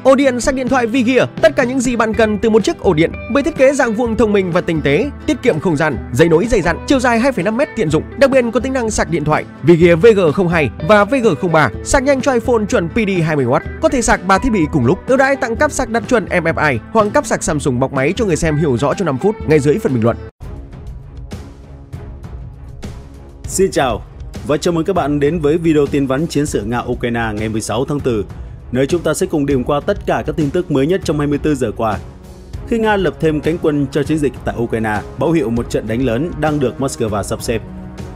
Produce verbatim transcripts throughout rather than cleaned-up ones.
Ổ điện sạc điện thoại Vigear, tất cả những gì bạn cần từ một chiếc ổ điện với thiết kế dạng vuông thông minh và tinh tế, tiết kiệm không gian, dây nối dày dặn, chiều dài hai phẩy năm mét tiện dụng, đặc biệt có tính năng sạc điện thoại Vigear V G không hai và V G không ba, sạc nhanh cho iPhone chuẩn P D hai mươi oát, có thể sạc ba thiết bị cùng lúc. Ưu đãi tặng cáp sạc đặt chuẩn M F I hoặc cáp sạc Samsung bọc máy cho người xem hiểu rõ trong năm phút ngay dưới phần bình luận. Xin chào và chào mừng các bạn đến với video tin vắn chiến sự Nga-Ukraine ngày mười sáu tháng tư, nơi chúng ta sẽ cùng điểm qua tất cả các tin tức mới nhất trong hai mươi tư giờ qua. Khi Nga lập thêm cánh quân cho chiến dịch tại Ukraine, báo hiệu một trận đánh lớn đang được Moscow sắp xếp.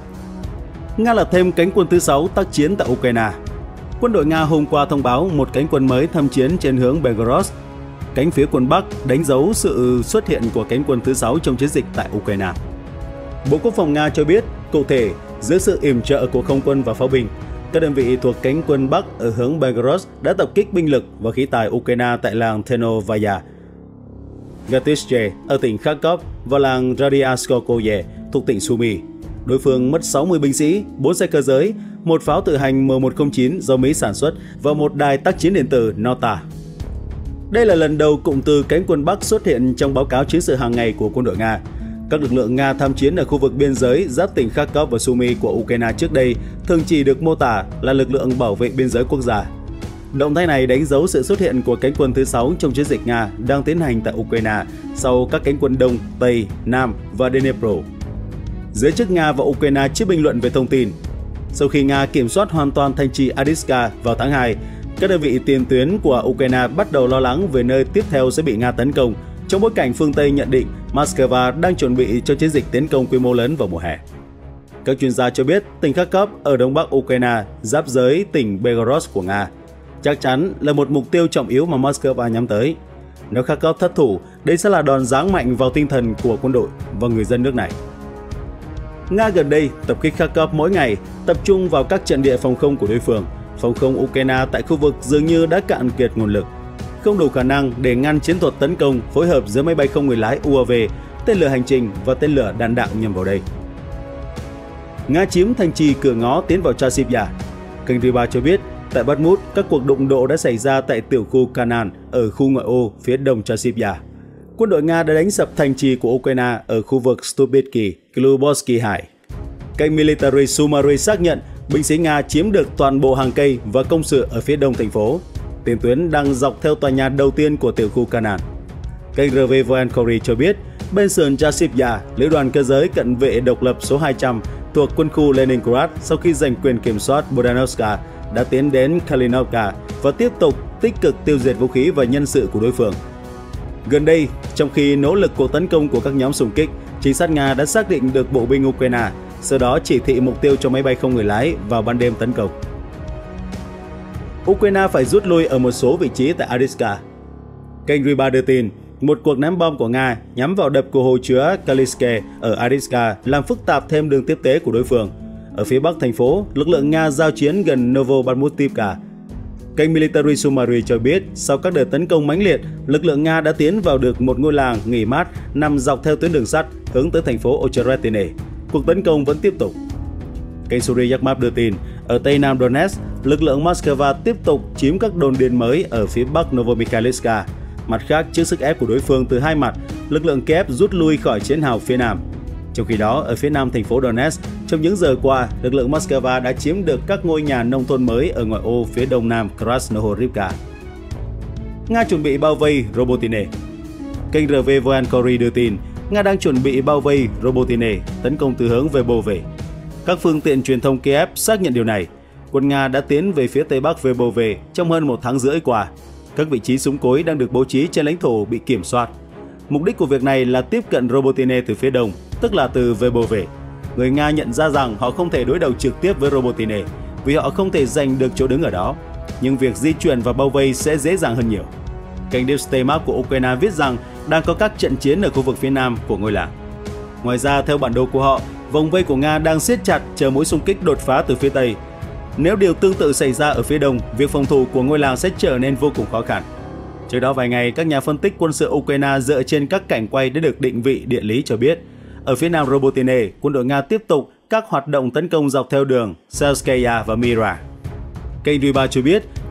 Nga lập thêm cánh quân thứ sáu tác chiến tại Ukraine. Quân đội Nga hôm qua thông báo một cánh quân mới tham chiến trên hướng Belgorod. Cánh phía quân Bắc đánh dấu sự xuất hiện của cánh quân thứ sáu trong chiến dịch tại Ukraine. Bộ Quốc phòng Nga cho biết, cụ thể, dưới sự yểm trợ của không quân và pháo binh, các đơn vị thuộc cánh quân Bắc ở hướng Belgorod đã tập kích binh lực và khí tài Ukraine tại làng Ternovaya, Gatishche ở tỉnh Kharkov và làng Radiaskokoye thuộc tỉnh Sumy. Đối phương mất sáu mươi binh sĩ, bốn xe cơ giới, một pháo tự hành M một không chín do Mỹ sản xuất và một đài tác chiến điện tử Nota. Đây là lần đầu cụm từ cánh quân Bắc xuất hiện trong báo cáo chiến sự hàng ngày của quân đội Nga. Các lực lượng Nga tham chiến ở khu vực biên giới giáp tỉnh Kharkov và Sumy của Ukraine trước đây thường chỉ được mô tả là lực lượng bảo vệ biên giới quốc gia. Động thái này đánh dấu sự xuất hiện của cánh quân thứ sáu trong chiến dịch Nga đang tiến hành tại Ukraine sau các cánh quân Đông, Tây, Nam và Dnipro. Giới chức Nga và Ukraine chưa bình luận về thông tin. Sau khi Nga kiểm soát hoàn toàn thành trì Avdiivka vào tháng hai, các đơn vị tiền tuyến của Ukraine bắt đầu lo lắng về nơi tiếp theo sẽ bị Nga tấn công, trong bối cảnh phương Tây nhận định Moscow đang chuẩn bị cho chiến dịch tiến công quy mô lớn vào mùa hè. Các chuyên gia cho biết tỉnh Kharkov ở đông bắc Ukraine giáp giới tỉnh Belgorod của Nga chắc chắn là một mục tiêu trọng yếu mà Moscow nhắm tới. Nếu Kharkov thất thủ, đây sẽ là đòn giáng mạnh vào tinh thần của quân đội và người dân nước này. Nga gần đây tập kích Kharkov mỗi ngày, tập trung vào các trận địa phòng không của đối phương. Phòng không Ukraine tại khu vực dường như đã cạn kiệt nguồn lực, không đủ khả năng để ngăn chiến thuật tấn công phối hợp giữa máy bay không người lái U A V, tên lửa hành trình và tên lửa đạn đạo nhằm vào đây. Nga chiếm thành trì cửa ngó tiến vào Chasiv-Yar. Kênh Riba cho biết, tại Bakhmut, các cuộc đụng độ đã xảy ra tại tiểu khu Kanan ở khu ngoại ô phía đông Chasiv-Yar. Quân đội Nga đã đánh sập thành trì của Ukraine ở khu vực Stupitsky, Kluborsky Hải. Kênh Military Summary xác nhận binh sĩ Nga chiếm được toàn bộ hàng cây và công sự ở phía đông thành phố. Tiền tuyến đang dọc theo tòa nhà đầu tiên của tiểu khu Kanan. Kênh R V Voenkory cho biết, bên sườn Chasiv-Yar, lữ đoàn cơ giới cận vệ độc lập số hai trăm thuộc quân khu Leningrad sau khi giành quyền kiểm soát Bodanovka đã tiến đến Kalinovka và tiếp tục tích cực tiêu diệt vũ khí và nhân sự của đối phương. Gần đây, trong khi nỗ lực cuộc tấn công của các nhóm xung kích, trinh sát Nga đã xác định được bộ binh Ukraine, sau đó chỉ thị mục tiêu cho máy bay không người lái vào ban đêm tấn công. Ukraine phải rút lui ở một số vị trí tại Avdiivka. Kênh Riba đưa tin, một cuộc ném bom của Nga nhắm vào đập của hồ chứa Kaliske ở Avdiivka làm phức tạp thêm đường tiếp tế của đối phương. Ở phía bắc thành phố, lực lượng Nga giao chiến gần Novobakhmutivka. Kênh Military Summary cho biết, sau các đợt tấn công mãnh liệt, lực lượng Nga đã tiến vào được một ngôi làng nghỉ mát nằm dọc theo tuyến đường sắt hướng tới thành phố Ocheretine. Cuộc tấn công vẫn tiếp tục. Kênh Suri Yakmap đưa tin, ở Tây Nam Donetsk, lực lượng Moscow tiếp tục chiếm các đồn điền mới ở phía bắc Novomikhailivka. Mặt khác, trước sức ép của đối phương từ hai mặt, lực lượng Kiev rút lui khỏi chiến hào phía nam. Trong khi đó, ở phía nam thành phố Donetsk, trong những giờ qua, lực lượng Moscow đã chiếm được các ngôi nhà nông thôn mới ở ngoại ô phía đông nam Krasnohorivka. Nga chuẩn bị bao vây Robotine. Kênh R V Voenkory đưa tin, Nga đang chuẩn bị bao vây Robotine, tấn công từ hướng Verbove. Các phương tiện truyền thông Kiev xác nhận điều này. Quân Nga đã tiến về phía tây bắc Verbove trong hơn một tháng rưỡi qua. Các vị trí súng cối đang được bố trí trên lãnh thổ bị kiểm soát. Mục đích của việc này là tiếp cận Robotine từ phía đông, tức là từ Verbove. Người Nga nhận ra rằng họ không thể đối đầu trực tiếp với Robotine vì họ không thể giành được chỗ đứng ở đó. Nhưng việc di chuyển và bao vây sẽ dễ dàng hơn nhiều. Kênh Deep State Map của Ukraine viết rằng đang có các trận chiến ở khu vực phía nam của ngôi làng. Ngoài ra, theo bản đồ của họ, vòng vây của Nga đang siết chặt chờ mũi xung kích đột phá từ phía tây. Nếu điều tương tự xảy ra ở phía đông, việc phòng thủ của ngôi làng sẽ trở nên vô cùng khó khăn. Trước đó vài ngày, các nhà phân tích quân sự Ukraine dựa trên các cảnh quay đã được định vị địa lý cho biết, ở phía nam Robotine, quân đội Nga tiếp tục các hoạt động tấn công dọc theo đường Selskaya và Mira. Kênh Riba cho biết,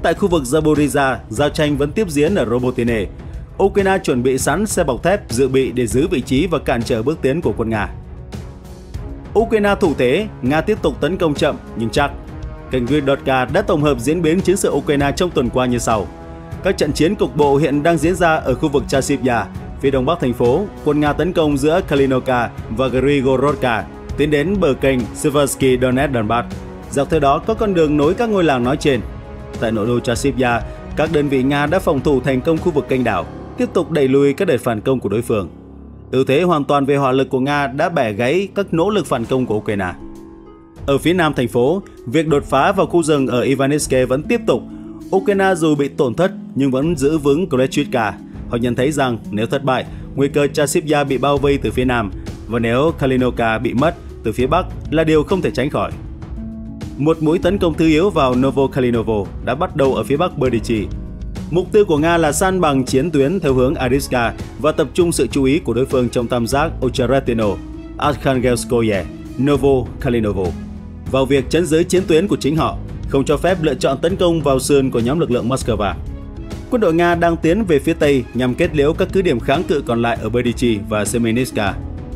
tại khu vực Zaporizhzhia, giao tranh vẫn tiếp diễn ở Robotine. Ukraine chuẩn bị sẵn xe bọc thép dự bị để giữ vị trí và cản trở bước tiến của quân Nga. Ukraine thủ thế, Nga tiếp tục tấn công chậm nhưng chắc. Kênh Vidotka đã tổng hợp diễn biến chiến sự Ukraine trong tuần qua như sau. Các trận chiến cục bộ hiện đang diễn ra ở khu vực Chasiv-Yar, phía đông bắc thành phố. Quân Nga tấn công giữa Kalinovka và Grigorovka, tiến đến bờ kênh Seversky Donetsk Donbass. Dọc theo đó có con đường nối các ngôi làng nói trên. Tại nội đô Chasiv-Yar, các đơn vị Nga đã phòng thủ thành công khu vực kênh đảo, tiếp tục đẩy lùi các đợt phản công của đối phương. Ưu thế hoàn toàn về hỏa lực của Nga đã bẻ gãy các nỗ lực phản công của Ukraine. Ở phía nam thành phố, việc đột phá vào khu rừng ở Ivaniske vẫn tiếp tục. Ukraine dù bị tổn thất nhưng vẫn giữ vững Kleshchivka. Họ nhận thấy rằng nếu thất bại, nguy cơ Chasiv-Yar bị bao vây từ phía nam và nếu Kalinovka bị mất từ phía bắc là điều không thể tránh khỏi. Một mũi tấn công thứ yếu vào Novokalinovo đã bắt đầu ở phía bắc Berdichi. Mục tiêu của Nga là san bằng chiến tuyến theo hướng Ariska và tập trung sự chú ý của đối phương trong tam giác Ocheretino, Arkhangelskoye, Novokalinovo vào việc chấn giữ chiến tuyến của chính họ, không cho phép lựa chọn tấn công vào sườn của nhóm lực lượng Moscow. Quân đội Nga đang tiến về phía tây nhằm kết liễu các cứ điểm kháng cự còn lại ở Berdichi và Semeniska.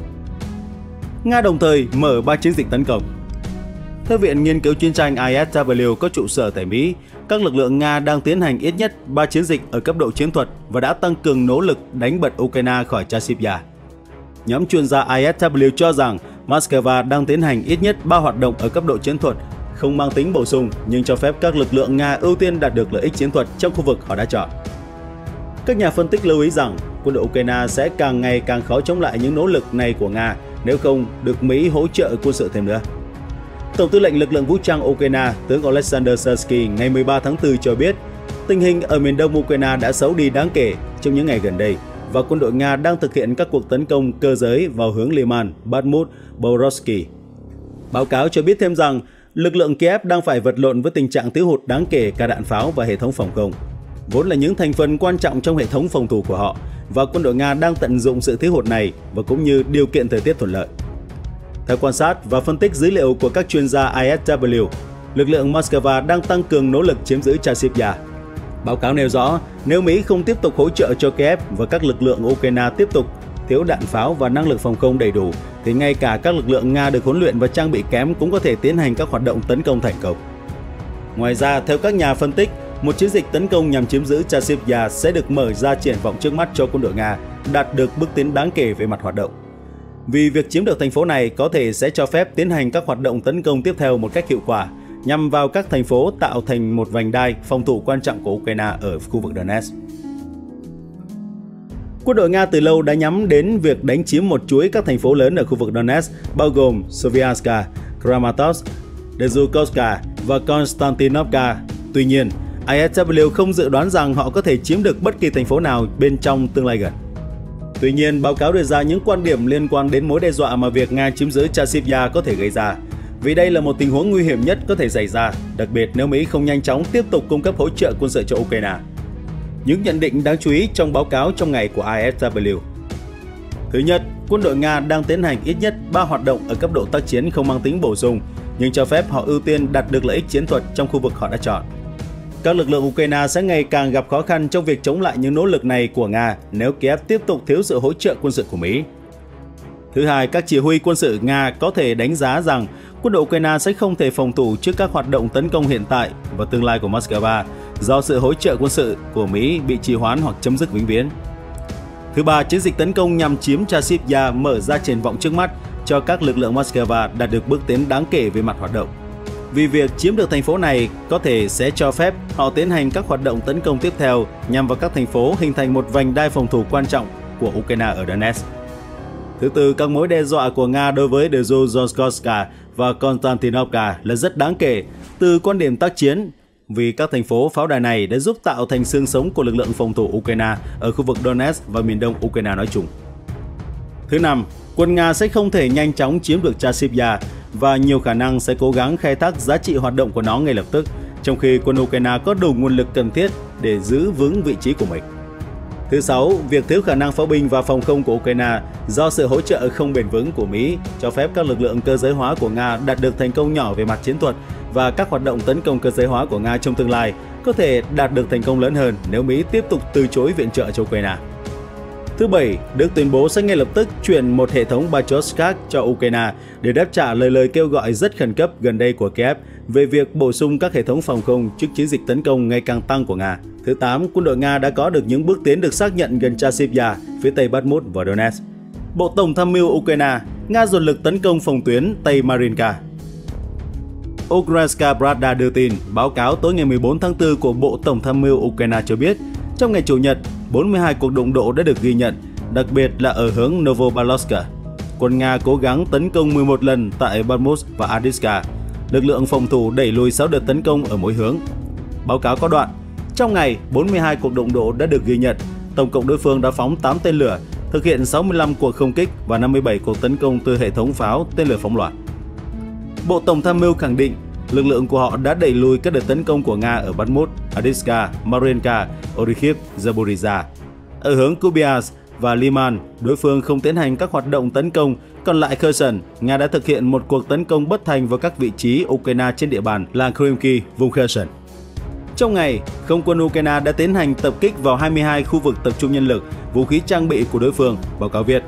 Nga đồng thời mở ba chiến dịch tấn công. Theo Viện Nghiên cứu Chiến tranh I S W có trụ sở tại Mỹ, các lực lượng Nga đang tiến hành ít nhất ba chiến dịch ở cấp độ chiến thuật và đã tăng cường nỗ lực đánh bật Ukraine khỏi Chasiv-Yar. Nhóm chuyên gia I S W cho rằng Moscow đang tiến hành ít nhất ba hoạt động ở cấp độ chiến thuật, không mang tính bổ sung nhưng cho phép các lực lượng Nga ưu tiên đạt được lợi ích chiến thuật trong khu vực họ đã chọn. Các nhà phân tích lưu ý rằng quân đội Ukraine sẽ càng ngày càng khó chống lại những nỗ lực này của Nga nếu không được Mỹ hỗ trợ quân sự thêm nữa. Tổng tư lệnh lực lượng vũ trang Ukraine, tướng Oleksandr Syrsky ngày mười ba tháng tư cho biết tình hình ở miền đông Ukraine đã xấu đi đáng kể trong những ngày gần đây và quân đội Nga đang thực hiện các cuộc tấn công cơ giới vào hướng Liman, Bakhmut, Borovsky. Báo cáo cho biết thêm rằng lực lượng Kiev đang phải vật lộn với tình trạng thiếu hụt đáng kể cả đạn pháo và hệ thống phòng không, vốn là những thành phần quan trọng trong hệ thống phòng thủ của họ, và quân đội Nga đang tận dụng sự thiếu hụt này và cũng như điều kiện thời tiết thuận lợi. Theo quan sát và phân tích dữ liệu của các chuyên gia I S W, lực lượng Moscow đang tăng cường nỗ lực chiếm giữ Chasiv-Yar. Báo cáo nêu rõ, nếu Mỹ không tiếp tục hỗ trợ cho Kiev và các lực lượng Ukraine tiếp tục thiếu đạn pháo và năng lực phòng không đầy đủ, thì ngay cả các lực lượng Nga được huấn luyện và trang bị kém cũng có thể tiến hành các hoạt động tấn công thành công. Ngoài ra, theo các nhà phân tích, một chiến dịch tấn công nhằm chiếm giữ Chasiv-Yar sẽ được mở ra triển vọng trước mắt cho quân đội Nga, đạt được bước tiến đáng kể về mặt hoạt động. Vì việc chiếm được thành phố này có thể sẽ cho phép tiến hành các hoạt động tấn công tiếp theo một cách hiệu quả, nhằm vào các thành phố tạo thành một vành đai phòng thủ quan trọng của Ukraine ở khu vực Donetsk. Quân đội Nga từ lâu đã nhắm đến việc đánh chiếm một chuỗi các thành phố lớn ở khu vực Donetsk, bao gồm Sovyanska, Kramatorsk, Dzhukovka và Konstantinovka. Tuy nhiên, I S W không dự đoán rằng họ có thể chiếm được bất kỳ thành phố nào bên trong tương lai gần. Tuy nhiên, báo cáo đưa ra những quan điểm liên quan đến mối đe dọa mà việc Nga chiếm giữ Chasiv-Yar có thể gây ra, vì đây là một tình huống nguy hiểm nhất có thể xảy ra, đặc biệt nếu Mỹ không nhanh chóng tiếp tục cung cấp hỗ trợ quân sự cho Ukraine. Những nhận định đáng chú ý trong báo cáo trong ngày của I S W. Thứ nhất, quân đội Nga đang tiến hành ít nhất ba hoạt động ở cấp độ tác chiến không mang tính bổ sung, nhưng cho phép họ ưu tiên đạt được lợi ích chiến thuật trong khu vực họ đã chọn. Các lực lượng Ukraine sẽ ngày càng gặp khó khăn trong việc chống lại những nỗ lực này của Nga nếu Kiev tiếp tục thiếu sự hỗ trợ quân sự của Mỹ. Thứ hai, các chỉ huy quân sự Nga có thể đánh giá rằng quân đội Ukraine sẽ không thể phòng thủ trước các hoạt động tấn công hiện tại và tương lai của Moscow do sự hỗ trợ quân sự của Mỹ bị trì hoãn hoặc chấm dứt vĩnh viễn. Thứ ba, chiến dịch tấn công nhằm chiếm Chasiv-Yar mở ra triển vọng trước mắt cho các lực lượng Moscow đạt được bước tiến đáng kể về mặt hoạt động. Vì việc chiếm được thành phố này có thể sẽ cho phép họ tiến hành các hoạt động tấn công tiếp theo nhằm vào các thành phố, hình thành một vành đai phòng thủ quan trọng của Ukraine ở Donetsk. Thứ tư, các mối đe dọa của Nga đối với Dzhukovka và Konstantinovka là rất đáng kể từ quan điểm tác chiến, vì các thành phố pháo đài này đã giúp tạo thành xương sống của lực lượng phòng thủ Ukraine ở khu vực Donetsk và miền đông Ukraine nói chung. Thứ năm, quân Nga sẽ không thể nhanh chóng chiếm được Chasiv-Yar và nhiều khả năng sẽ cố gắng khai thác giá trị hoạt động của nó ngay lập tức, trong khi quân Ukraine có đủ nguồn lực cần thiết để giữ vững vị trí của mình. Thứ sáu, việc thiếu khả năng pháo binh và phòng không của Ukraine do sự hỗ trợ không bền vững của Mỹ cho phép các lực lượng cơ giới hóa của Nga đạt được thành công nhỏ về mặt chiến thuật, và các hoạt động tấn công cơ giới hóa của Nga trong tương lai có thể đạt được thành công lớn hơn nếu Mỹ tiếp tục từ chối viện trợ cho Ukraine. Thứ Bảy, Đức tuyên bố sẽ ngay lập tức chuyển một hệ thống Patriot khác cho Ukraine để đáp trả lời lời kêu gọi rất khẩn cấp gần đây của Kiev về việc bổ sung các hệ thống phòng không trước chiến dịch tấn công ngày càng tăng của Nga. Thứ Tám, quân đội Nga đã có được những bước tiến được xác nhận gần Chasiv-Yar, phía tây Bakhmut và Donetsk. Bộ Tổng tham mưu Ukraine, Nga dồn lực tấn công phòng tuyến Tây Marinka. Ukrainska Pravda đưa tin, báo cáo tối ngày mười bốn tháng tư của Bộ Tổng tham mưu Ukraine cho biết, trong ngày Chủ nhật, bốn mươi hai cuộc đụng độ đã được ghi nhận, đặc biệt là ở hướng Novopavlovsk. Quân Nga cố gắng tấn công mười một lần tại Bakhmut và Avdiivka. Lực lượng phòng thủ đẩy lùi sáu đợt tấn công ở mỗi hướng. Báo cáo có đoạn, trong ngày, bốn mươi hai cuộc đụng độ đã được ghi nhận, tổng cộng đối phương đã phóng tám tên lửa, thực hiện sáu mươi lăm cuộc không kích và năm mươi bảy cuộc tấn công từ hệ thống pháo, tên lửa phóng loạt. Bộ Tổng tham mưu khẳng định, lực lượng của họ đã đẩy lùi các đợt tấn công của Nga ở Bakhmut, Avdiivka, Mariinka, Orikhiv, Zaporizhzhia. Ở hướng Kupiansk và Liman, đối phương không tiến hành các hoạt động tấn công, còn lại Kherson, Nga đã thực hiện một cuộc tấn công bất thành vào các vị trí Ukraine trên địa bàn làng Krymki, vùng Kherson. Trong ngày, không quân Ukraine đã tiến hành tập kích vào hai mươi hai khu vực tập trung nhân lực, vũ khí trang bị của đối phương, báo cáo viết.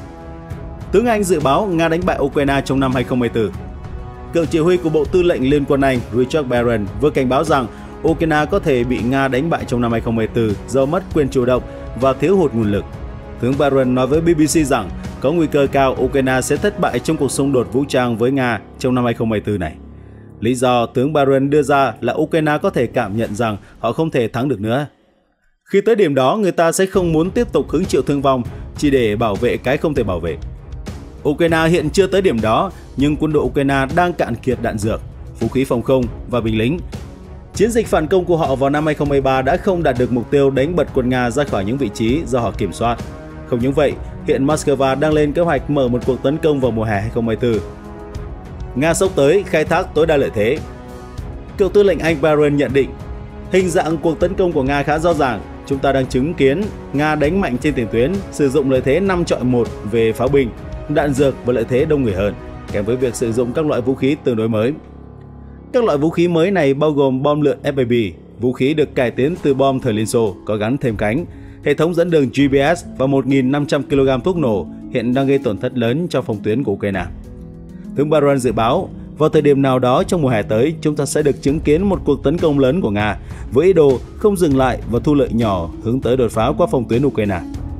Tướng Anh dự báo Nga đánh bại Ukraine trong năm hai không hai tư. Cựu chỉ huy của Bộ Tư lệnh Liên quân Anh Richard Barron vừa cảnh báo rằng Ukraine có thể bị Nga đánh bại trong năm hai không hai tư do mất quyền chủ động và thiếu hụt nguồn lực. Tướng Barron nói với bê bê xê rằng có nguy cơ cao Ukraine sẽ thất bại trong cuộc xung đột vũ trang với Nga trong năm hai không hai tư này. Lý do tướng Barron đưa ra là Ukraine có thể cảm nhận rằng họ không thể thắng được nữa. Khi tới điểm đó, người ta sẽ không muốn tiếp tục hứng chịu thương vong chỉ để bảo vệ cái không thể bảo vệ. Ukraine hiện chưa tới điểm đó, nhưng quân đội Ukraine đang cạn kiệt đạn dược, vũ khí phòng không và binh lính. Chiến dịch phản công của họ vào năm hai không hai ba đã không đạt được mục tiêu đánh bật quân Nga ra khỏi những vị trí do họ kiểm soát. Không những vậy, hiện Moscow đang lên kế hoạch mở một cuộc tấn công vào mùa hè hai không hai tư. Nga sốc tới khai thác tối đa lợi thế. Cựu tư lệnh Anh Barron nhận định, hình dạng cuộc tấn công của Nga khá rõ ràng. Chúng ta đang chứng kiến Nga đánh mạnh trên tiền tuyến, sử dụng lợi thế năm chọi một về pháo binh, đạn dược và lợi thế đông người hơn, kèm với việc sử dụng các loại vũ khí tương đối mới. Các loại vũ khí mới này bao gồm bom lượn ép pê bê, vũ khí được cải tiến từ bom thời Liên Xô có gắn thêm cánh, hệ thống dẫn đường giê pê ét và một nghìn năm trăm ki lô gam thuốc nổ hiện đang gây tổn thất lớn cho phòng tuyến của Ukraine. Tướng Barron dự báo, vào thời điểm nào đó trong mùa hè tới, chúng ta sẽ được chứng kiến một cuộc tấn công lớn của Nga với ý đồ không dừng lại và thu lợi nhỏ hướng tới đột phá qua phòng tuyến Ukraine.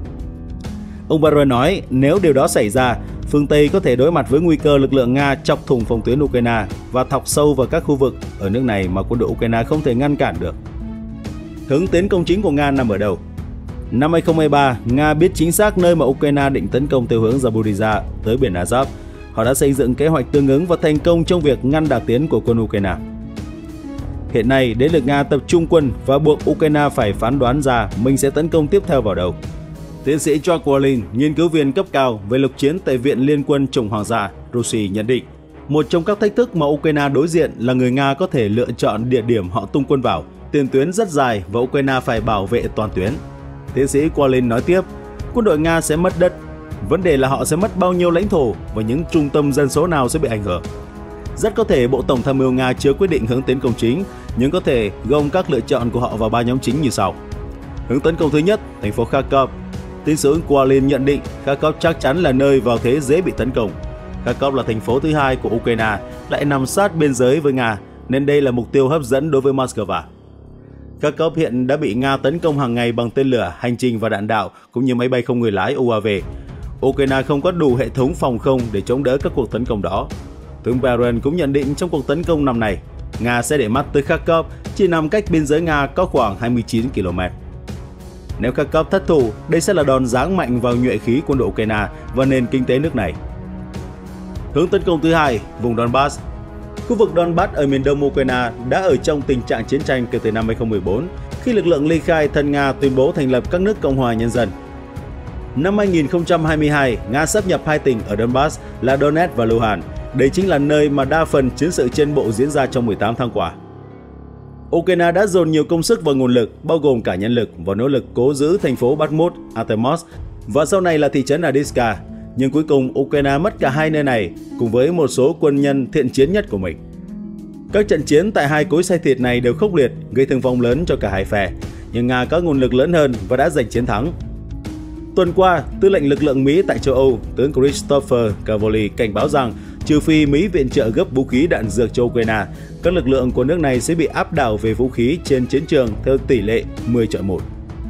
Ông Barron nói, nếu điều đó xảy ra, phương Tây có thể đối mặt với nguy cơ lực lượng Nga chọc thủng phòng tuyến Ukraine và thọc sâu vào các khu vực ở nước này mà quân đội Ukraine không thể ngăn cản được. Hướng tiến công chính của Nga nằm ở đâu? Năm hai không hai ba, Nga biết chính xác nơi mà Ukraine định tấn công theo hướng Zaporizhzhia tới biển Azov. Họ đã xây dựng kế hoạch tương ứng và thành công trong việc ngăn đà tiến của quân Ukraine. Hiện nay, đến lượt Nga tập trung quân và buộc Ukraine phải phán đoán ra mình sẽ tấn công tiếp theo vào đâu. Tiến sĩ George Wallin, nghiên cứu viên cấp cao về lục chiến tại Viện Liên quân Chủng Hoàng gia, Russia nhận định, một trong các thách thức mà Ukraine đối diện là người Nga có thể lựa chọn địa điểm họ tung quân vào. Tiền tuyến rất dài và Ukraine phải bảo vệ toàn tuyến. Tiến sĩ Wallin nói tiếp, quân đội Nga sẽ mất đất. Vấn đề là họ sẽ mất bao nhiêu lãnh thổ và những trung tâm dân số nào sẽ bị ảnh hưởng. Rất có thể Bộ Tổng tham mưu Nga chưa quyết định hướng tiến công chính, nhưng có thể gom các lựa chọn của họ vào ba nhóm chính như sau. Hướng tấn công thứ nhất, thành phố Kharkov. Tiến sĩ Wallin nhận định Kharkov chắc chắn là nơi vào thế dễ bị tấn công. Kharkov là thành phố thứ hai của Ukraine, lại nằm sát biên giới với Nga, nên đây là mục tiêu hấp dẫn đối với Moscow. Kharkov hiện đã bị Nga tấn công hàng ngày bằng tên lửa, hành trình và đạn đạo, cũng như máy bay không người lái u a vê. Ukraine không có đủ hệ thống phòng không để chống đỡ các cuộc tấn công đó. Tướng Barron cũng nhận định trong cuộc tấn công năm này, Nga sẽ để mắt tới Kharkov, chỉ nằm cách biên giới Nga có khoảng hai mươi chín ki lô mét. Nếu Kharkov thất thủ, đây sẽ là đòn giáng mạnh vào nhuệ khí quân đội Ukraine và nền kinh tế nước này. Hướng tấn công thứ hai, vùng Donbass. Khu vực Donbass ở miền đông Ukraine đã ở trong tình trạng chiến tranh kể từ năm hai không một bốn, khi lực lượng ly khai thân Nga tuyên bố thành lập các nước Cộng hòa Nhân dân. Năm hai nghìn không trăm hai mươi hai, Nga sáp nhập hai tỉnh ở Donbass là Donetsk và Luhansk. Đây chính là nơi mà đa phần chiến sự trên bộ diễn ra trong mười tám tháng qua. Ukraine đã dồn nhiều công sức và nguồn lực, bao gồm cả nhân lực, vào nỗ lực cố giữ thành phố Bakhmut, Artemovsk và sau này là thị trấn Avdiivka. Nhưng cuối cùng Ukraine mất cả hai nơi này cùng với một số quân nhân thiện chiến nhất của mình. Các trận chiến tại hai cối xay thịt này đều khốc liệt, gây thương vong lớn cho cả hai phe, nhưng Nga có nguồn lực lớn hơn và đã giành chiến thắng. Tuần qua, tư lệnh lực lượng Mỹ tại châu Âu, tướng Christopher Cavoli cảnh báo rằng trừ phi Mỹ viện trợ gấp vũ khí đạn dược cho Ukraine, các lực lượng của nước này sẽ bị áp đảo về vũ khí trên chiến trường theo tỷ lệ mười chọi một.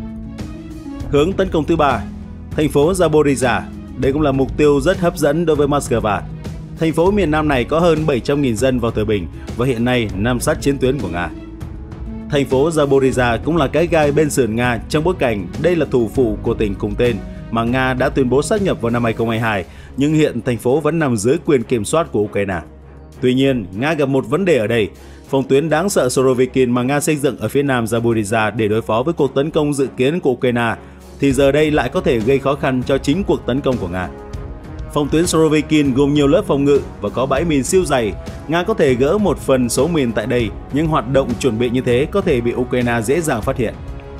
Hướng tấn công thứ ba, thành phố Zaporizhzhia. Đây cũng là mục tiêu rất hấp dẫn đối với Moscow. Thành phố miền Nam này có hơn bảy trăm nghìn dân vào thời bình và hiện nay nằm sát chiến tuyến của Nga. Thành phố Zaporizhzhia cũng là cái gai bên sườn Nga trong bối cảnh đây là thủ phủ của tỉnh cùng tên mà Nga đã tuyên bố sát nhập vào năm hai không hai hai, nhưng hiện thành phố vẫn nằm dưới quyền kiểm soát của Ukraine. Tuy nhiên, Nga gặp một vấn đề ở đây. Phòng tuyến đáng sợ Surovikin mà Nga xây dựng ở phía nam Zaporizhzhia để đối phó với cuộc tấn công dự kiến của Ukraine thì giờ đây lại có thể gây khó khăn cho chính cuộc tấn công của Nga. Phòng tuyến Surovikin gồm nhiều lớp phòng ngự và có bãi mìn siêu dày. Nga có thể gỡ một phần số mìn tại đây, nhưng hoạt động chuẩn bị như thế có thể bị Ukraine dễ dàng phát hiện.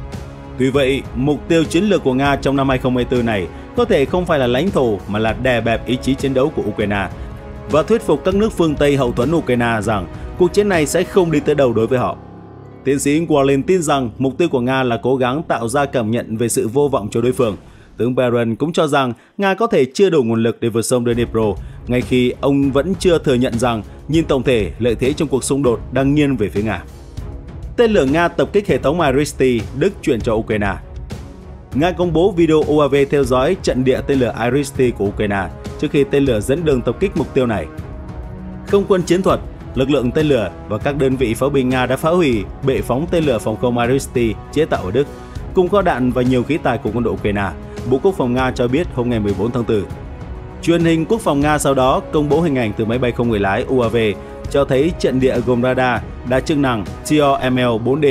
Tuy vậy, mục tiêu chiến lược của Nga trong năm hai không hai tư này có thể không phải là lãnh thổ mà là đè bẹp ý chí chiến đấu của Ukraine và thuyết phục các nước phương Tây hậu thuẫn Ukraine rằng cuộc chiến này sẽ không đi tới đâu đối với họ. Tiến sĩ Warren tin rằng mục tiêu của Nga là cố gắng tạo ra cảm nhận về sự vô vọng cho đối phương. Tướng Barron cũng cho rằng Nga có thể chưa đủ nguồn lực để vượt sông Dnipro, ngay khi ông vẫn chưa thừa nhận rằng nhìn tổng thể lợi thế trong cuộc xung đột đang nghiêng về phía Nga. Tên lửa Nga tập kích hệ thống Iris-T, Đức chuyển cho Ukraine. Nga công bố video u a vê theo dõi trận địa tên lửa Iris-T của Ukraine trước khi tên lửa dẫn đường tập kích mục tiêu này. Không quân chiến thuật, lực lượng tên lửa và các đơn vị pháo binh Nga đã phá hủy bệ phóng tên lửa phòng không Iris-T chế tạo ở Đức, cùng kho đạn và nhiều khí tài của quân đội Ukraine, Bộ Quốc phòng Nga cho biết hôm ngày mười bốn tháng tư. Truyền hình Quốc phòng Nga sau đó công bố hình ảnh từ máy bay không người lái u a vê cho thấy trận địa gồm radar, đa chức năng T O M L bốn D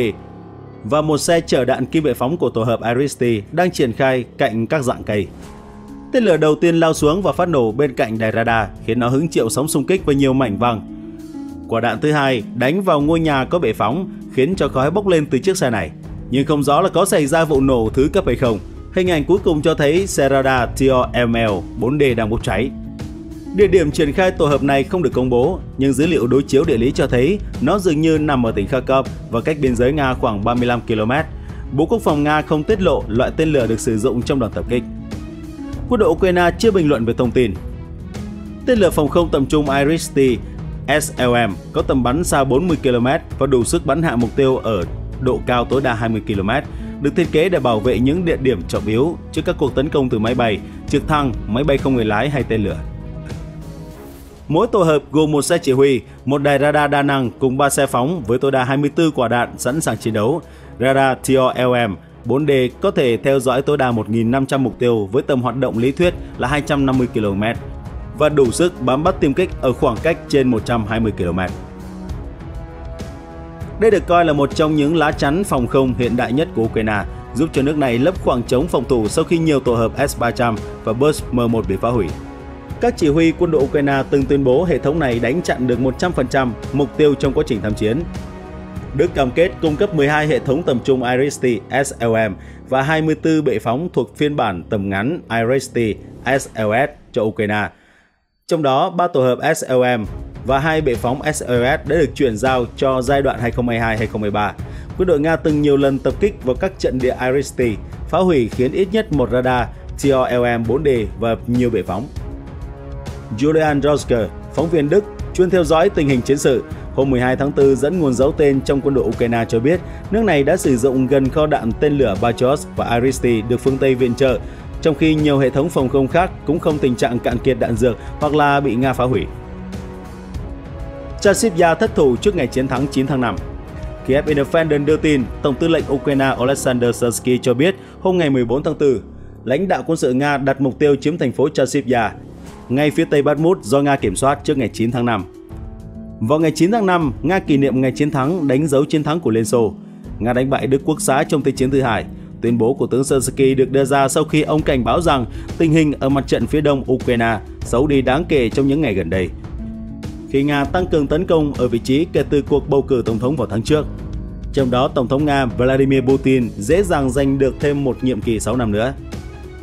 và một xe chở đạn kim bệ phóng của tổ hợp Iris-T đang triển khai cạnh các dạng cây. Tên lửa đầu tiên lao xuống và phát nổ bên cạnh đài radar, khiến nó hứng chịu sóng xung kích và nhiều mảnh văng. Quả đạn thứ hai đánh vào ngôi nhà có bệ phóng, khiến cho khói bốc lên từ chiếc xe này, nhưng không rõ là có xảy ra vụ nổ thứ cấp hay không. Hình ảnh cuối cùng cho thấy xe radar T O M L bốn D đang bốc cháy. Địa điểm triển khai tổ hợp này không được công bố, nhưng dữ liệu đối chiếu địa lý cho thấy nó dường như nằm ở tỉnh Kharkov và cách biên giới Nga khoảng ba mươi lăm ki lô mét. Bộ Quốc phòng Nga không tiết lộ loại tên lửa được sử dụng trong đòn tập kích. Quân đội Ukraine chưa bình luận về thông tin. Tên lửa phòng không tầm trung Iris-T S L M có tầm bắn xa bốn mươi ki lô mét và đủ sức bắn hạ mục tiêu ở độ cao tối đa hai mươi ki lô mét, được thiết kế để bảo vệ những địa điểm trọng yếu trước các cuộc tấn công từ máy bay, trực thăng, máy bay không người lái hay tên lửa. Mỗi tổ hợp gồm một xe chỉ huy, một đài radar đa năng cùng ba xe phóng với tối đa hai mươi tư quả đạn sẵn sàng chiến đấu. Radar T O L M bốn D có thể theo dõi tối đa một nghìn năm trăm mục tiêu với tầm hoạt động lý thuyết là hai trăm năm mươi ki lô mét và đủ sức bám bắt tiêm kích ở khoảng cách trên một trăm hai mươi ki lô mét. Đây được coi là một trong những lá chắn phòng không hiện đại nhất của Ukraine, giúp cho nước này lấp khoảng trống phòng thủ sau khi nhiều tổ hợp S ba trăm và Burst M một bị phá hủy. Các chỉ huy quân đội Ukraine từng tuyên bố hệ thống này đánh chặn được một trăm phần trăm mục tiêu trong quá trình tham chiến. Đức cam kết cung cấp mười hai hệ thống tầm trung Iris-T S L M và hai mươi tư bệ phóng thuộc phiên bản tầm ngắn Iris-T S L S cho Ukraine. Trong đó, ba tổ hợp S L M và hai bệ phóng S L S đã được chuyển giao cho giai đoạn hai không hai hai đến hai không hai ba. Quân đội Nga từng nhiều lần tập kích vào các trận địa Iris-T, phá hủy khiến ít nhất một radar T O L M bốn D và nhiều bệ phóng. Julian Josker, phóng viên Đức, chuyên theo dõi tình hình chiến sự, hôm mười hai tháng tư dẫn nguồn giấu tên trong quân đội Ukraine cho biết nước này đã sử dụng gần kho đạn tên lửa Patriot và Iris-T được phương Tây viện trợ, trong khi nhiều hệ thống phòng không khác cũng không tình trạng cạn kiệt đạn dược hoặc là bị Nga phá hủy. Chasiv-Yar thất thủ trước ngày chiến thắng chín tháng năm. Kiev Independent đưa tin, Tổng tư lệnh Ukraine Oleksandr Syrskyi cho biết hôm ngày mười bốn tháng tư, lãnh đạo quân sự Nga đặt mục tiêu chiếm thành phố Chasiv-Yar, ngay phía tây Bakhmut do Nga kiểm soát trước ngày chín tháng năm. Vào ngày chín tháng năm, Nga kỷ niệm ngày chiến thắng đánh dấu chiến thắng của Liên Xô. Nga đánh bại Đức Quốc xã trong Thế chiến thứ hai. Tuyên bố của tướng Syrskyi được đưa ra sau khi ông cảnh báo rằng tình hình ở mặt trận phía đông Ukraine xấu đi đáng kể trong những ngày gần đây, khi Nga tăng cường tấn công ở vị trí kể từ cuộc bầu cử tổng thống vào tháng trước. Trong đó, Tổng thống Nga Vladimir Putin dễ dàng giành được thêm một nhiệm kỳ sáu năm nữa.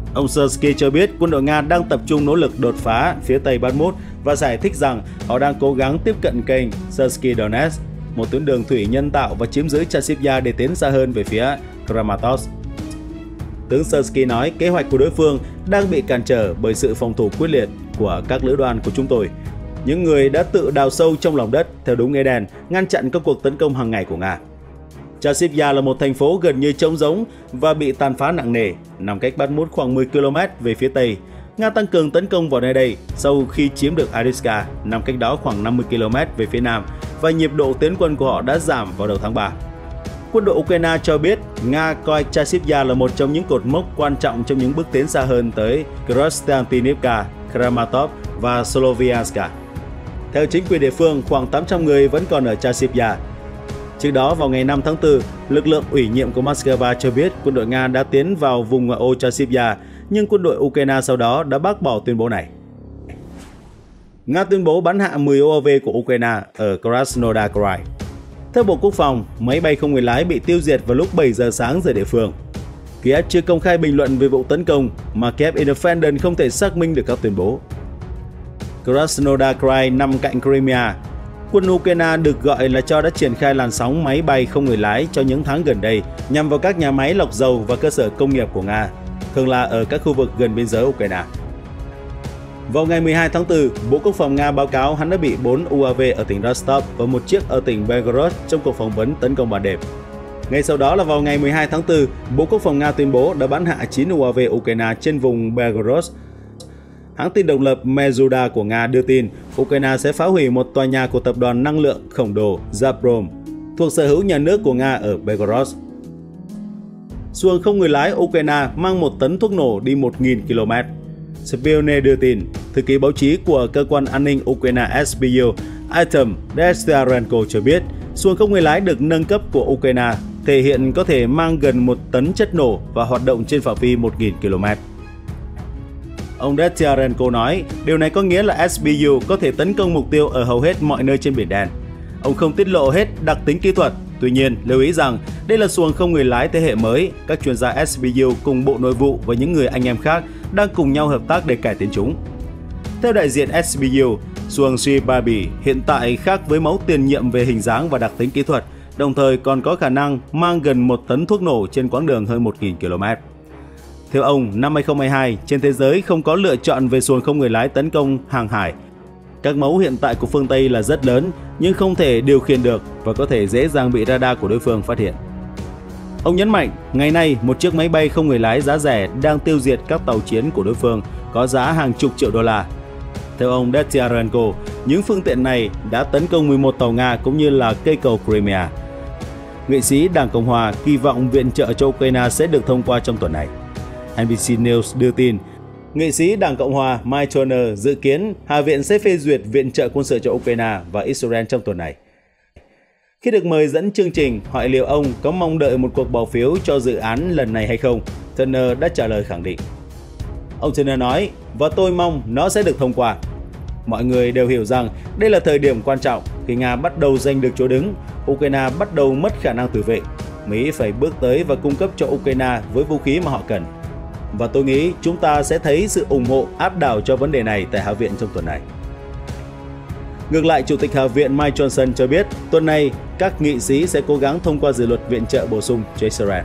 Ông Syrsky cho biết quân đội Nga đang tập trung nỗ lực đột phá phía tây Bakhmut và giải thích rằng họ đang cố gắng tiếp cận kênh Syrsky Donets, một tuyến đường thủy nhân tạo, và chiếm giữ Chasiv-Yar để tiến xa hơn về phía Kramatorsk. Tướng Syrsky nói kế hoạch của đối phương đang bị cản trở bởi sự phòng thủ quyết liệt của các lữ đoàn của chúng tôi, những người đã tự đào sâu trong lòng đất theo đúng nghĩa đen, ngăn chặn các cuộc tấn công hàng ngày của Nga. Chasiv-Yar là một thành phố gần như trống rỗng và bị tàn phá nặng nề, nằm cách Bakhmut khoảng mười ki lô mét về phía tây. Nga tăng cường tấn công vào nơi đây sau khi chiếm được Ariska, nằm cách đó khoảng năm mươi ki lô mét về phía nam, và nhịp độ tiến quân của họ đã giảm vào đầu tháng ba. Quân đội Ukraine cho biết Nga coi Chasiv-Yar là một trong những cột mốc quan trọng trong những bước tiến xa hơn tới Konstantinivka, Kramatorsk và Slovianska. Theo chính quyền địa phương, khoảng tám trăm người vẫn còn ở Chasiv-Yar. Trước đó, vào ngày năm tháng tư, lực lượng ủy nhiệm của Moscow cho biết quân đội Nga đã tiến vào vùng ngoại ô Chasiv-Yar, nhưng quân đội Ukraine sau đó đã bác bỏ tuyên bố này. Nga tuyên bố bắn hạ mười u a vê của Ukraine ở Krasnodar Krai. Theo Bộ Quốc phòng, máy bay không người lái bị tiêu diệt vào lúc bảy giờ sáng giờ địa phương. Kiev chưa công khai bình luận về vụ tấn công, mà Kiev Independent không thể xác minh được các tuyên bố. Krasnodar Krai nằm cạnh Crimea. Quân Ukraine được gọi là cho đã triển khai làn sóng máy bay không người lái cho những tháng gần đây nhằm vào các nhà máy lọc dầu và cơ sở công nghiệp của Nga, thường là ở các khu vực gần biên giới Ukraine. Vào ngày mười hai tháng tư, Bộ Quốc phòng Nga báo cáo hắn đã bị bốn u a vê ở tỉnh Rostov và một chiếc ở tỉnh Belgorod trong cuộc phỏng vấn tấn công ban đêm. Ngay sau đó là vào ngày mười hai tháng tư, Bộ Quốc phòng Nga tuyên bố đã bắn hạ chín u a vê Ukraine trên vùng Belgorod. Hãng tin độc lập Meduza của Nga đưa tin Ukraine sẽ phá hủy một tòa nhà của tập đoàn năng lượng khổng lồ Gazprom thuộc sở hữu nhà nước của Nga ở Belgorod. Xuồng không người lái Ukraine mang một tấn thuốc nổ đi một nghìn ki lô mét. Spionne đưa tin, thư ký báo chí của cơ quan an ninh Ukraine S B U Artem Destiarenko cho biết xuồng không người lái được nâng cấp của Ukraine thể hiện có thể mang gần một tấn chất nổ và hoạt động trên phạm vi một nghìn ki lô mét. Ông Destiarenko nói, điều này có nghĩa là S B U có thể tấn công mục tiêu ở hầu hết mọi nơi trên Biển Đen. Ông không tiết lộ hết đặc tính kỹ thuật, tuy nhiên lưu ý rằng đây là xuồng không người lái thế hệ mới, các chuyên gia S B U cùng Bộ Nội vụ và những người anh em khác đang cùng nhau hợp tác để cải tiến chúng. Theo đại diện S B U, xuồng Sribabi hiện tại khác với mẫu tiền nhiệm về hình dáng và đặc tính kỹ thuật, đồng thời còn có khả năng mang gần một tấn thuốc nổ trên quãng đường hơn một nghìn ki lô mét. Theo ông, năm hai không hai hai, trên thế giới không có lựa chọn về xuồng không người lái tấn công hàng hải. Các mẫu hiện tại của phương Tây là rất lớn, nhưng không thể điều khiển được và có thể dễ dàng bị radar của đối phương phát hiện. Ông nhấn mạnh, ngày nay một chiếc máy bay không người lái giá rẻ đang tiêu diệt các tàu chiến của đối phương có giá hàng chục triệu đô la. Theo ông Destiarenko, những phương tiện này đã tấn công mười một tàu Nga cũng như là cây cầu Crimea. Nghị sĩ Đảng Cộng hòa kỳ vọng viện trợ cho Ukraine sẽ được thông qua trong tuần này. N B C News đưa tin, nghị sĩ Đảng Cộng hòa Mike Turner dự kiến Hạ viện sẽ phê duyệt viện trợ quân sự cho Ukraine và Israel trong tuần này. Khi được mời dẫn chương trình hỏi liệu ông có mong đợi một cuộc bỏ phiếu cho dự án lần này hay không, Turner đã trả lời khẳng định. Ông Turner nói, và tôi mong nó sẽ được thông qua. Mọi người đều hiểu rằng đây là thời điểm quan trọng khi Nga bắt đầu giành được chỗ đứng, Ukraine bắt đầu mất khả năng tự vệ. Mỹ phải bước tới và cung cấp cho Ukraine với vũ khí mà họ cần. Và tôi nghĩ chúng ta sẽ thấy sự ủng hộ áp đảo cho vấn đề này tại Hạ viện trong tuần này. Ngược lại, Chủ tịch Hạ viện Mike Johnson cho biết tuần này các nghị sĩ sẽ cố gắng thông qua dự luật viện trợ bổ sung cho Israel.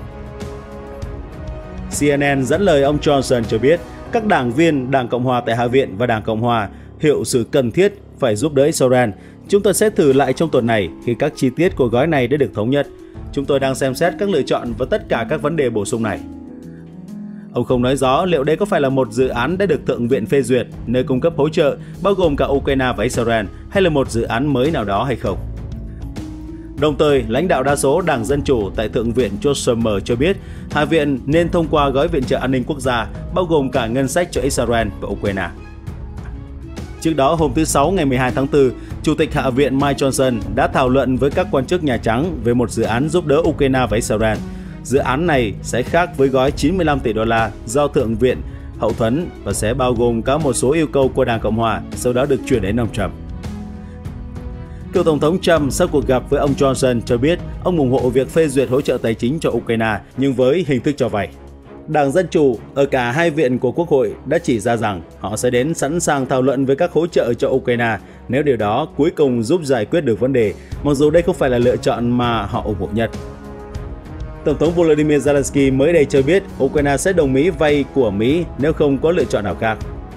C N N dẫn lời ông Johnson cho biết các đảng viên Đảng Cộng hòa tại Hạ viện và Đảng Cộng hòa hiểu sự cần thiết phải giúp đỡ Israel. Chúng tôi sẽ thử lại trong tuần này khi các chi tiết của gói này đã được thống nhất. Chúng tôi đang xem xét các lựa chọn và tất cả các vấn đề bổ sung này. Ông không nói rõ liệu đây có phải là một dự án đã được Thượng viện phê duyệt, nơi cung cấp hỗ trợ bao gồm cả Ukraine và Israel, hay là một dự án mới nào đó hay không. Đồng thời, lãnh đạo đa số Đảng Dân Chủ tại Thượng viện Chuck Schumer cho biết Hạ viện nên thông qua gói viện trợ an ninh quốc gia, bao gồm cả ngân sách cho Israel và Ukraine. Trước đó, hôm thứ Sáu ngày mười hai tháng tư, Chủ tịch Hạ viện Mike Johnson đã thảo luận với các quan chức Nhà Trắng về một dự án giúp đỡ Ukraine và Israel. Dự án này sẽ khác với gói chín mươi lăm tỷ đô la do Thượng viện hậu thuẫn và sẽ bao gồm cả một số yêu cầu của Đảng Cộng hòa, sau đó được chuyển đến ông Trump. Cựu Tổng thống Trump sau cuộc gặp với ông Johnson cho biết ông ủng hộ việc phê duyệt hỗ trợ tài chính cho Ukraine nhưng với hình thức cho vay. Đảng Dân Chủ ở cả hai viện của Quốc hội đã chỉ ra rằng họ sẽ đến sẵn sàng thảo luận với các hỗ trợ cho Ukraine nếu điều đó cuối cùng giúp giải quyết được vấn đề, mặc dù đây không phải là lựa chọn mà họ ủng hộ nhất. Tổng thống Volodymyr Zelensky mới đây cho biết Ukraine sẽ đồng ý vay của Mỹ nếu không có lựa chọn nào khác.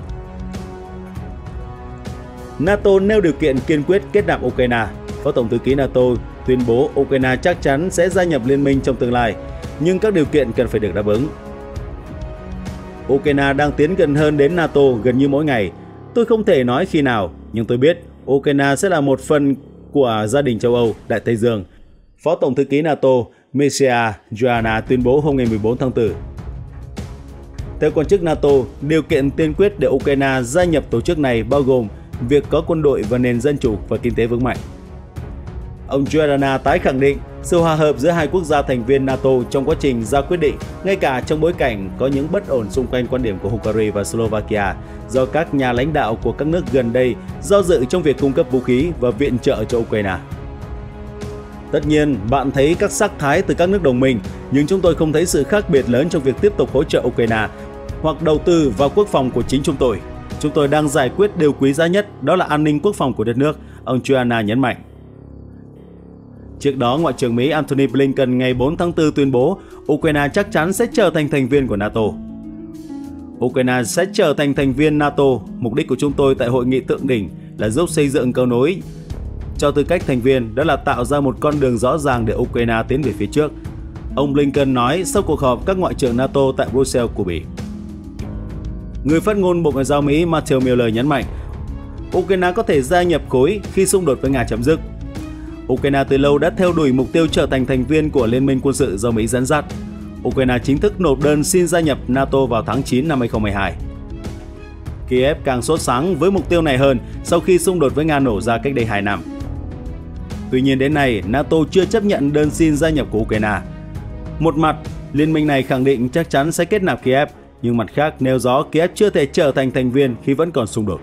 NATO nêu điều kiện kiên quyết kết nạp Ukraine. Phó Tổng thư ký NATO tuyên bố Ukraine chắc chắn sẽ gia nhập liên minh trong tương lai, nhưng các điều kiện cần phải được đáp ứng. Ukraine đang tiến gần hơn đến NATO gần như mỗi ngày. Tôi không thể nói khi nào, nhưng tôi biết Ukraine sẽ là một phần của gia đình châu Âu, Đại Tây Dương. Phó Tổng thư ký NATO Mircea Joana tuyên bố hôm ngày mười bốn tháng tư. Theo quan chức NATO, điều kiện tiên quyết để Ukraine gia nhập tổ chức này bao gồm việc có quân đội và nền dân chủ và kinh tế vững mạnh. Ông Joana tái khẳng định sự hòa hợp giữa hai quốc gia thành viên NATO trong quá trình ra quyết định, ngay cả trong bối cảnh có những bất ổn xung quanh quan điểm của Hungary và Slovakia do các nhà lãnh đạo của các nước gần đây do dự trong việc cung cấp vũ khí và viện trợ cho Ukraine. Tất nhiên, bạn thấy các sắc thái từ các nước đồng minh, nhưng chúng tôi không thấy sự khác biệt lớn trong việc tiếp tục hỗ trợ Ukraine hoặc đầu tư vào quốc phòng của chính chúng tôi. Chúng tôi đang giải quyết điều quý giá nhất, đó là an ninh quốc phòng của đất nước, ông Joana nhấn mạnh. Trước đó, Ngoại trưởng Mỹ Antony Blinken ngày bốn tháng tư tuyên bố Ukraine chắc chắn sẽ trở thành thành viên của NATO. Ukraine sẽ trở thành thành viên NATO. Mục đích của chúng tôi tại hội nghị thượng đỉnh là giúp xây dựng cầu nối cho tư cách thành viên, đó là tạo ra một con đường rõ ràng để Ukraine tiến về phía trước. Ông Blinken nói sau cuộc họp các ngoại trưởng NATO tại Brussels của Bỉ. Người phát ngôn Bộ Ngoại giao Mỹ Matthew Miller nhấn mạnh Ukraine có thể gia nhập khối khi xung đột với Nga chấm dứt. Ukraine từ lâu đã theo đuổi mục tiêu trở thành thành viên của Liên minh quân sự do Mỹ dẫn dắt. Ukraine chính thức nộp đơn xin gia nhập NATO vào tháng chín năm hai nghìn không trăm mười hai. Kiev càng sốt sắng với mục tiêu này hơn sau khi xung đột với Nga nổ ra cách đây hai năm. Tuy nhiên đến nay, NATO chưa chấp nhận đơn xin gia nhập của Ukraine. Một mặt, liên minh này khẳng định chắc chắn sẽ kết nạp Kiev, nhưng mặt khác nêu rõ Kiev chưa thể trở thành thành viên khi vẫn còn xung đột.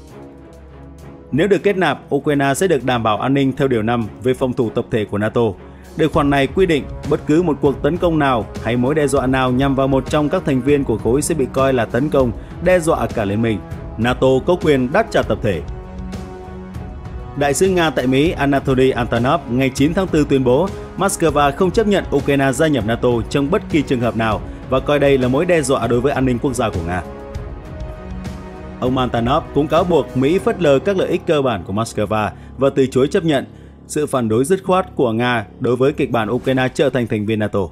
Nếu được kết nạp, Ukraine sẽ được đảm bảo an ninh theo điều năm về phòng thủ tập thể của NATO. Điều khoản này quy định bất cứ một cuộc tấn công nào hay mối đe dọa nào nhằm vào một trong các thành viên của khối sẽ bị coi là tấn công, đe dọa cả liên minh. NATO có quyền đáp trả tập thể. Đại sứ Nga tại Mỹ Anatoly Antonov ngày chín tháng tư tuyên bố Moscow không chấp nhận Ukraine gia nhập NATO trong bất kỳ trường hợp nào và coi đây là mối đe dọa đối với an ninh quốc gia của Nga. Ông Antonov cũng cáo buộc Mỹ phớt lờ các lợi ích cơ bản của Moscow và từ chối chấp nhận sự phản đối dứt khoát của Nga đối với kịch bản Ukraine trở thành thành viên NATO.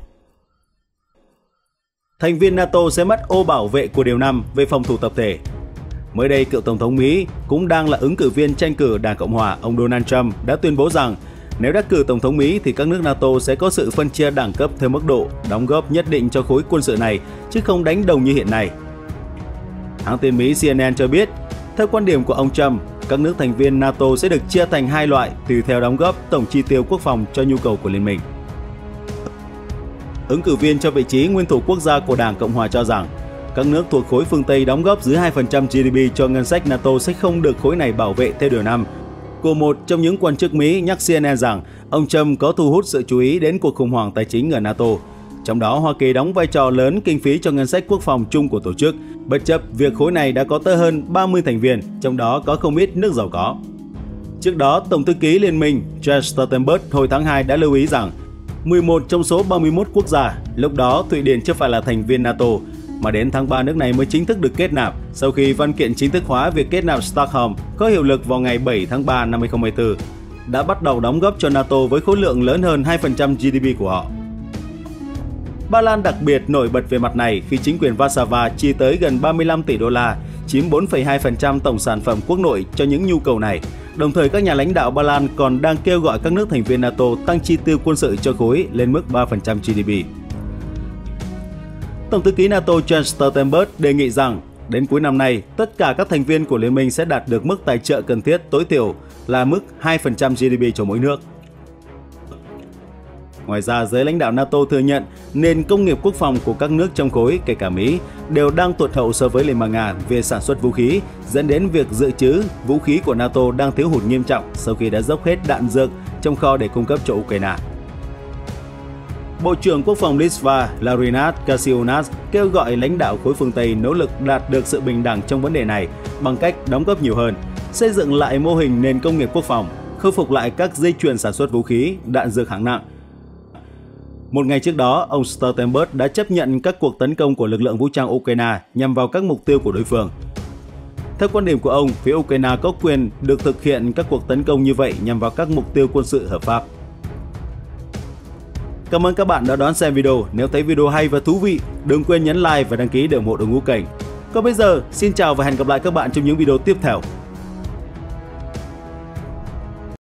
Thành viên NATO sẽ mất ô bảo vệ của điều năm về phòng thủ tập thể. Mới đây, cựu Tổng thống Mỹ cũng đang là ứng cử viên tranh cử Đảng Cộng hòa, ông Donald Trump đã tuyên bố rằng nếu đắc cử Tổng thống Mỹ thì các nước NATO sẽ có sự phân chia đẳng cấp theo mức độ đóng góp nhất định cho khối quân sự này, chứ không đánh đồng như hiện nay. Hãng tin Mỹ C N N cho biết, theo quan điểm của ông Trump, các nước thành viên NATO sẽ được chia thành hai loại tùy theo đóng góp tổng chi tiêu quốc phòng cho nhu cầu của liên minh. Ứng cử viên cho vị trí nguyên thủ quốc gia của Đảng Cộng hòa cho rằng các nước thuộc khối phương Tây đóng góp dưới hai phần trăm G D P cho ngân sách NATO sẽ không được khối này bảo vệ theo điều năm. Của một trong những quan chức Mỹ nhắc C N N rằng ông Trump có thu hút sự chú ý đến cuộc khủng hoảng tài chính ở NATO. Trong đó, Hoa Kỳ đóng vai trò lớn kinh phí cho ngân sách quốc phòng chung của tổ chức, bất chấp việc khối này đã có tới hơn ba mươi thành viên, trong đó có không ít nước giàu có. Trước đó, Tổng thư ký Liên minh Jens Stoltenberg hồi tháng hai đã lưu ý rằng mười một trong số ba mươi mốt quốc gia, lúc đó Thụy Điển chưa phải là thành viên NATO, mà đến tháng ba nước này mới chính thức được kết nạp sau khi văn kiện chính thức hóa việc kết nạp Stockholm có hiệu lực vào ngày bảy tháng ba năm hai nghìn không trăm hai mươi tư, đã bắt đầu đóng góp cho NATO với khối lượng lớn hơn hai phần trăm G D P của họ. Ba Lan đặc biệt nổi bật về mặt này khi chính quyền Warsaw chi tới gần ba mươi lăm tỷ đô la, chiếm bốn phẩy hai phần trăm tổng sản phẩm quốc nội cho những nhu cầu này. Đồng thời, các nhà lãnh đạo Ba Lan còn đang kêu gọi các nước thành viên NATO tăng chi tiêu quân sự cho khối lên mức ba phần trăm G D P. Tổng thư ký NATO Jens Stoltenberg đề nghị rằng đến cuối năm nay, tất cả các thành viên của liên minh sẽ đạt được mức tài trợ cần thiết tối thiểu là mức hai phần trăm G D P cho mỗi nước. Ngoài ra, giới lãnh đạo NATO thừa nhận nền công nghiệp quốc phòng của các nước trong khối, kể cả Mỹ, đều đang tụt hậu so với Liên bang Nga về sản xuất vũ khí, dẫn đến việc dự trữ vũ khí của NATO đang thiếu hụt nghiêm trọng sau khi đã dốc hết đạn dược trong kho để cung cấp cho Ukraine. Bộ trưởng Quốc phòng Litva Laurynas Kasčiūnas kêu gọi lãnh đạo khối phương Tây nỗ lực đạt được sự bình đẳng trong vấn đề này bằng cách đóng góp nhiều hơn, xây dựng lại mô hình nền công nghiệp quốc phòng, khôi phục lại các dây chuyền sản xuất vũ khí, đạn dược hạng nặng. Một ngày trước đó, ông Stoltenberg đã chấp nhận các cuộc tấn công của lực lượng vũ trang Ukraine nhằm vào các mục tiêu của đối phương. Theo quan điểm của ông, phía Ukraine có quyền được thực hiện các cuộc tấn công như vậy nhằm vào các mục tiêu quân sự hợp pháp. Cảm ơn các bạn đã đón xem video. Nếu thấy video hay và thú vị, đừng quên nhấn like và đăng ký để ủng hộ đội ngũ kênh. Còn bây giờ, xin chào và hẹn gặp lại các bạn trong những video tiếp theo.